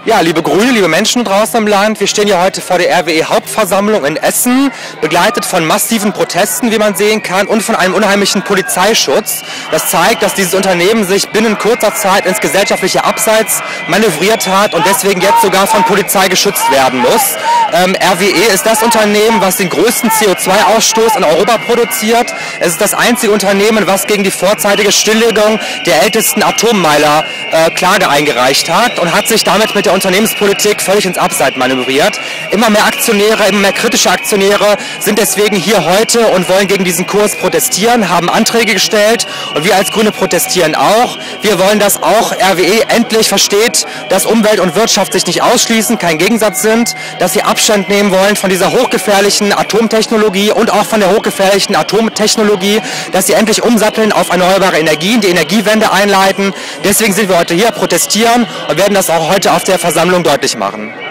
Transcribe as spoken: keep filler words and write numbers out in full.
Ja, liebe Grüne, liebe Menschen draußen im Land, wir stehen hier heute vor der R W E-Hauptversammlung in Essen, begleitet von massiven Protesten, wie man sehen kann, und von einem unheimlichen Polizeischutz. Das zeigt, dass dieses Unternehmen sich binnen kurzer Zeit ins gesellschaftliche Abseits manövriert hat und deswegen jetzt sogar von Polizei geschützt werden muss. Ähm, R W E ist das Unternehmen, was den größten C O zwei Ausstoß in Europa produziert. Es ist das einzige Unternehmen, was gegen die vorzeitige Stilllegung der ältesten Atommeiler äh, Klage eingereicht hat und hat sich damit mit der Unternehmenspolitik völlig ins Abseits manövriert. Immer mehr Aktionäre, immer mehr kritische Aktionäre sind deswegen hier heute und wollen gegen diesen Kurs protestieren, haben Anträge gestellt und wir als Grüne protestieren auch. Wir wollen, dass auch R W E endlich versteht, dass Umwelt und Wirtschaft sich nicht ausschließen, kein Gegensatz sind, dass sie Abstand nehmen wollen von dieser hochgefährlichen Atomtechnologie und auch von der hochgefährlichen Atomtechnologie, dass sie endlich umsatteln auf erneuerbare Energien, die Energiewende einleiten. Deswegen sind wir heute hier, protestieren und werden das auch heute auf der Versammlung deutlich machen.